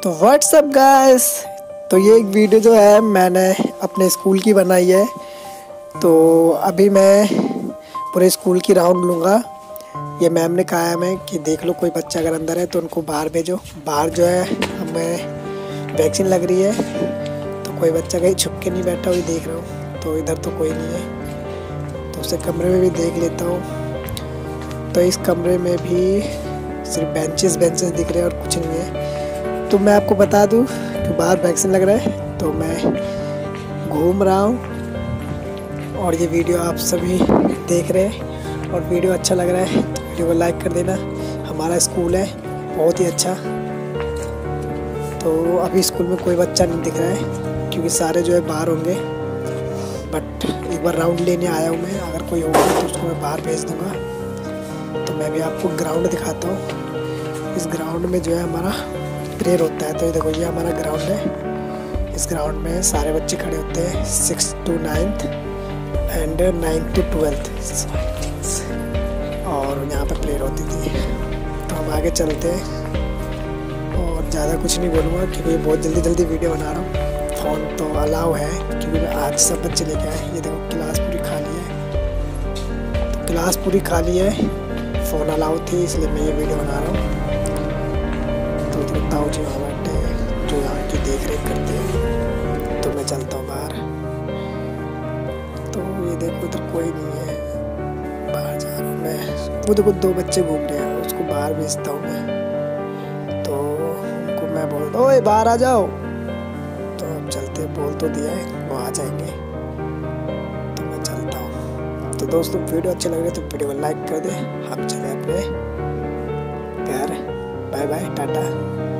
तो WhatsApp guys. तो ये एक वीडियो जो है मैंने अपने स्कूल की बनाई है। तो अभी मैं पूरे स्कूल की राउंड लूँगा। ये मैम ने कहा है मैं कि देख लो कोई बच्चा अगर अंदर है तो उनको बाहर भेजो। बाहर जो है हमें वैक्सीन लग रही है, तो कोई बच्चा कहीं छुप के नहीं बैठा हुई देख रहा हूँ। तो इधर तो कोई नहीं है, तो उसे कमरे में भी देख लेता हूँ। तो इस कमरे में भी सिर्फ बेंचेस दिख रहे हैं और कुछ नहीं है। तो मैं आपको बता दूं कि बाहर वैक्सीन लग रहा है, तो मैं घूम रहा हूँ और ये वीडियो आप सभी देख रहे हैं। और वीडियो अच्छा लग रहा है तो वीडियो को लाइक कर देना। हमारा स्कूल है बहुत ही अच्छा। तो अभी स्कूल में कोई बच्चा नहीं दिख रहा है क्योंकि सारे जो है बाहर होंगे। बट एक बार राउंड लेने आया हूँ मैं, अगर कोई होगा तो उसको मैं बाहर भेज दूँगा। तो मैं भी आपको ग्राउंड दिखाता हूँ। इस ग्राउंड में जो है हमारा प्रेयर होता है। तो ये देखो, ये हमारा ग्राउंड है। इस ग्राउंड में सारे बच्चे खड़े होते हैं 6th to 9th and 9th to 12th, और यहाँ पे प्रेयर होती थी। तो हम आगे चलते हैं और ज़्यादा कुछ नहीं बोलूँगा क्योंकि बहुत जल्दी वीडियो बना रहा हूँ। फ़ोन तो अलाउ है क्योंकि आज सब बच्चे लेके आए। ये देखो क्लास पूरी खाली है। तो क्लास पूरी खाली है, फ़ोन अलाउ थी इसलिए मैं ये वीडियो बना रहा हूँ। तो ताऊ जी वहाँ बैठे हैं जो यहाँ की देख रेख करते हैं। तो मैं चलता हूँ बाहर। तो ये देखो उधर कोई नहीं है, बाहर जा रहा हूँ मैं। वो देखो 2 बच्चे घूम रहे हैं, उसको बाहर भेजता हूँ मैं। तो उनको मैं बोलता हूँ ओए बाहर आ जाओ। तो अब चलते, बोल तो दिया है वो आ जाएंगे। तो मैं चलता हूँ। तो दोस्तों वीडियो अच्छे लग रहे तो वीडियो को लाइक कर दे। हम चले अपने घर। Bye bye, Tata.